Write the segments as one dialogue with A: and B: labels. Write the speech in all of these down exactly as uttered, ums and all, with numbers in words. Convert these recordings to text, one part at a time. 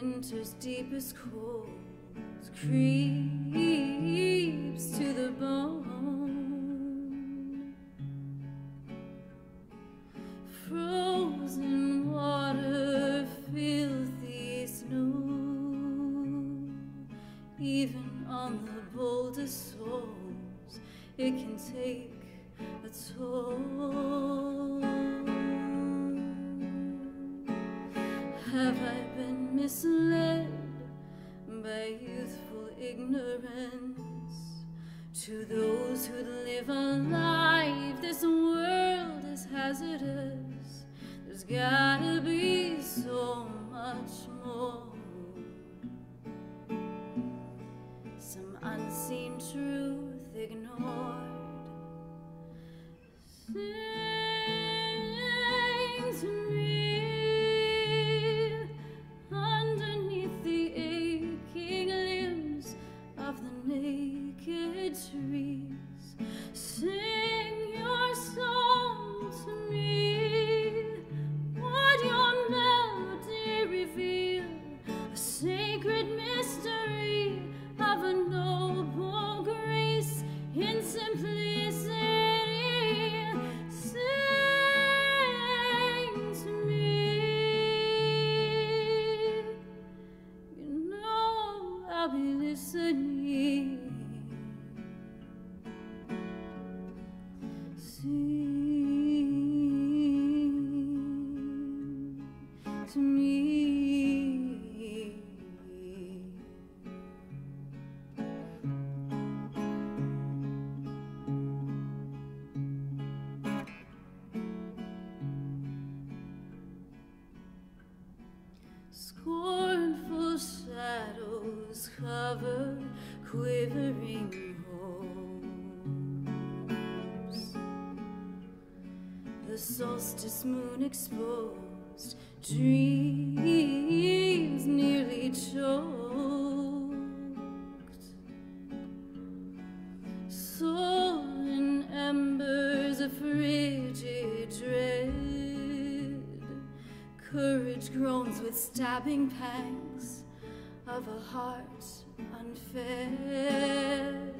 A: winter's deepest cold creeps to the bone. Frozen water, filthy snow, even on the boldest souls it can take a toll. Have I been misled by youthful ignorance? To those who live a life this world is hazardous, there's gotta be so much more. Some unseen truth ignored. Sing to me underneath the aching limbs of the naked trees. Sing your song to me. Would your melody reveal a sacred mystery of a noble grace in simplicity? Sing to me. You know I'll be listening. Sing to me. Scornful shadows cover quivering hopes. The solstice moon exposed, dreams nearly choked. Sullen embers of frigid dread, courage groans with stabbing pangs of a heart unfed.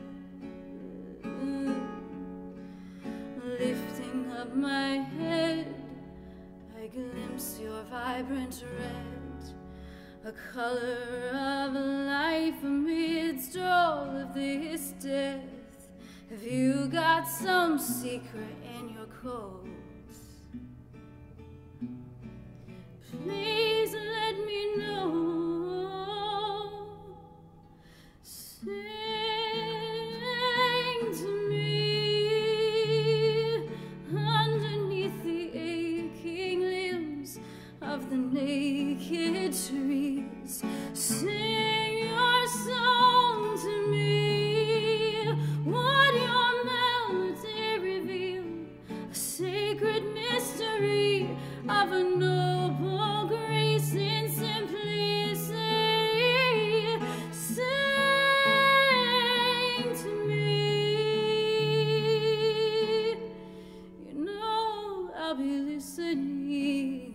A: Lifting up my head, I glimpse your vibrant red, a color of life amidst all of this death. Have you got some secret in your coats? Please let me know. Sing to me underneath the aching limbs of the naked trees. Sing your song to me. Would your melody reveal a sacred mystery of a noble grace in simplicity? Sing to me. You know I'll be listening.